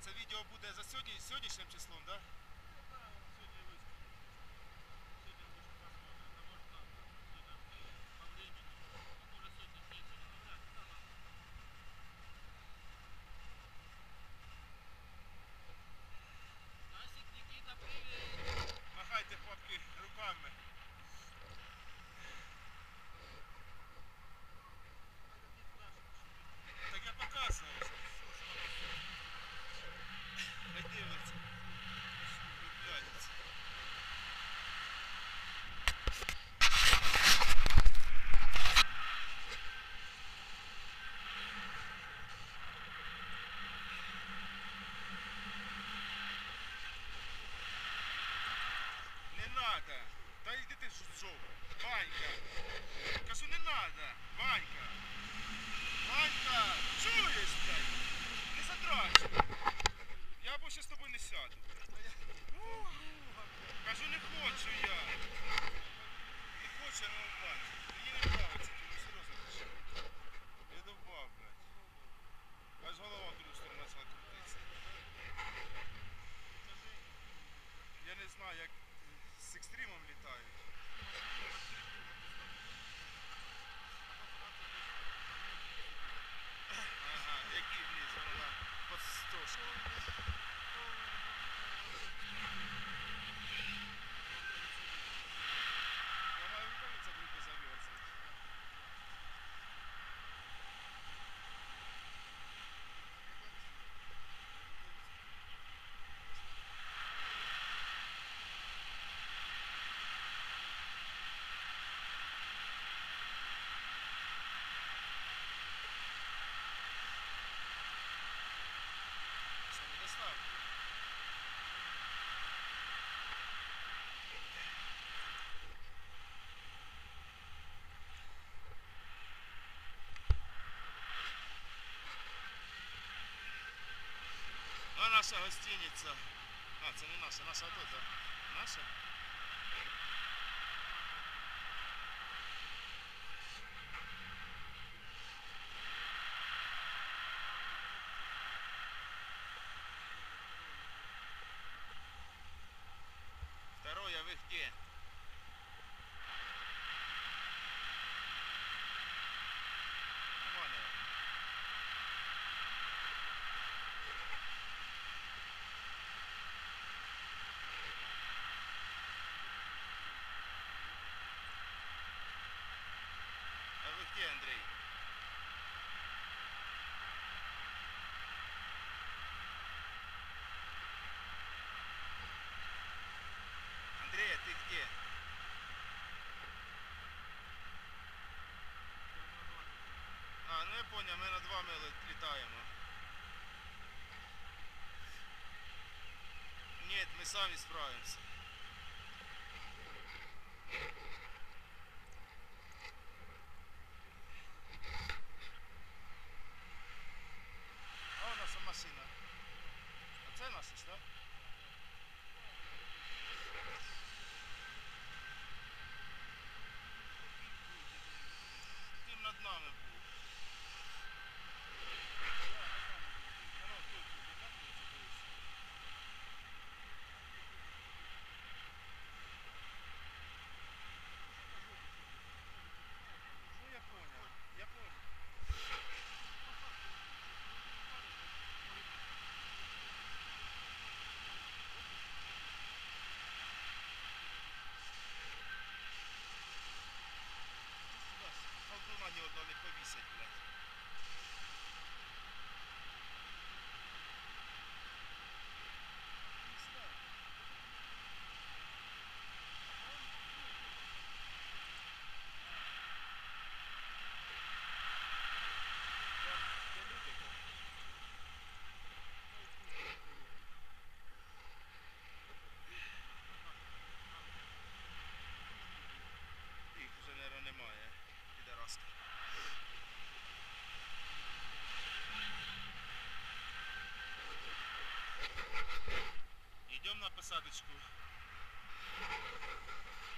це відео буде за сьогоднішнім числом, так? Да? Махайте, хлопки, руками. Так я показував. Не дивиться. Влюбляється. Не надо. Та йди ти жов. Ванька. Кажу, не надо. Ванька. Ванька. Чуєш, блядь? Не задрачуй. Я більше з тобою не сяду. Кажу, не хочу я. Не хочу я на лбан. Мені не нравиться, ти не серйозно кажу. Я довбав, блядь. Аж голова в другу сторону почала крутитися. Я не знаю, як з екстримом літають. Ага, який вниз, вона под стошку. Я маю рукавиця групи зав'язати. Що, не достав? А наша гостиниця. А, це не наша, наша тут, так? Наша? Второе, вы где? Нормально. А вы где, Андрей? Андрей, а ты где? А, ну я понял, ми над вами літаємо. Нет, мы сами справимся. А у нас машина. А це наша, так? Ти над нами був. Ну я понял, я понял. Колдуна ні одного не повісять, блядь. Їх вже, мабуть, немає. Підараска. Йдемо на посадочку.